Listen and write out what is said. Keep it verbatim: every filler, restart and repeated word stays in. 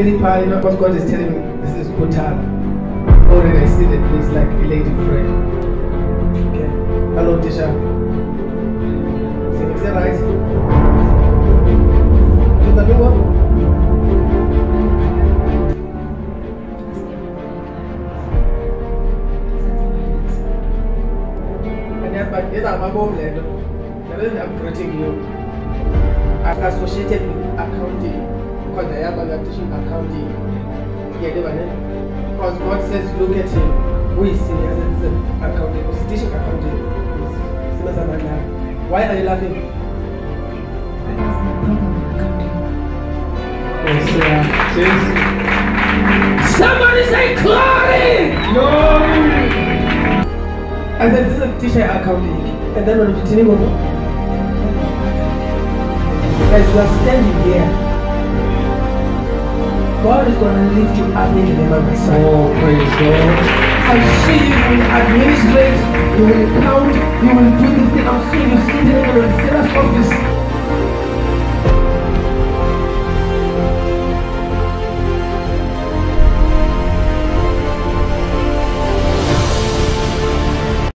Lady Pa, you know what God is telling me? This is Kotala. Already I see that it's like a lady friend. Okay. Hello, Tisha. Is that right? Is that what? But yes, I'm a homeland. I'm greeting you. I'm associated with accounting because I am an teaching accounting. Because God says, look at him. Who is he as an accounting? He's teaching accounting. Why are you laughing? Yes, yes. Somebody say glory! Glory! I said, this is a teacher accounting. And then when you tell him, as you are standing here, God is going to lift you up in the name of Messiah. Oh, praise God. I see you, you will administrate, you will count, you will do this thing. I'm seeing you sitting in the seller's office.